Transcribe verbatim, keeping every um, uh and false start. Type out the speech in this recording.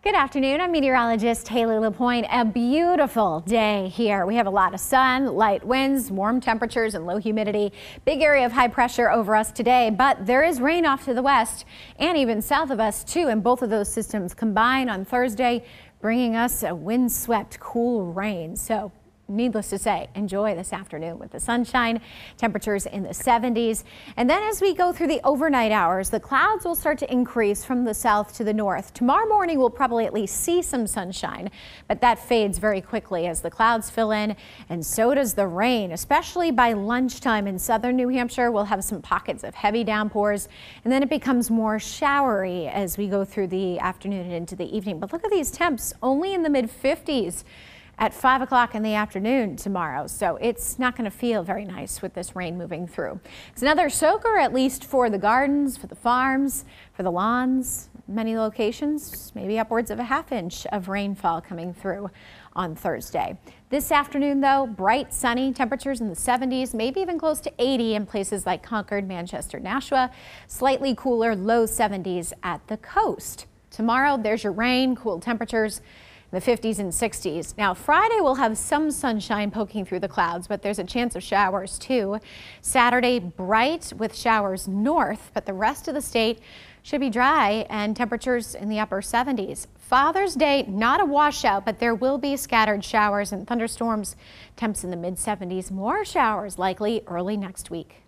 Good afternoon. I'm meteorologist Haley LaPointe. A beautiful day here. We have a lot of sun, light winds, warm temperatures, and low humidity. Big area of high pressure over us today, but there is rain off to the west and even south of us too. And both of those systems combine on Thursday, bringing us a windswept, cool rain. So needless to say, enjoy this afternoon with the sunshine, temperatures in the seventies. And then as we go through the overnight hours, the clouds will start to increase from the south to the north. Tomorrow morning, we'll probably at least see some sunshine, but that fades very quickly as the clouds fill in, and so does the rain, especially by lunchtime in southern New Hampshire. We'll have some pockets of heavy downpours, and then it becomes more showery as we go through the afternoon and into the evening. But look at these temps, only in the mid fifties. At five o'clock in the afternoon tomorrow, so it's not going to feel very nice with this rain moving through. It's another soaker, at least for the gardens, for the farms, for the lawns. Many locations, maybe upwards of a half inch of rainfall coming through on Thursday. This afternoon, though, bright, sunny temperatures in the seventies, maybe even close to eighty in places like Concord, Manchester, Nashua. Slightly cooler, low seventies at the coast. Tomorrow, there's your rain, cool temperatures. The fifties and sixties. Now Friday will have some sunshine poking through the clouds, but there's a chance of showers too. Saturday bright with showers north, but the rest of the state should be dry and temperatures in the upper seventies. Father's Day, not a washout, but there will be scattered showers and thunderstorms. Temps in the mid seventies. More showers likely early next week.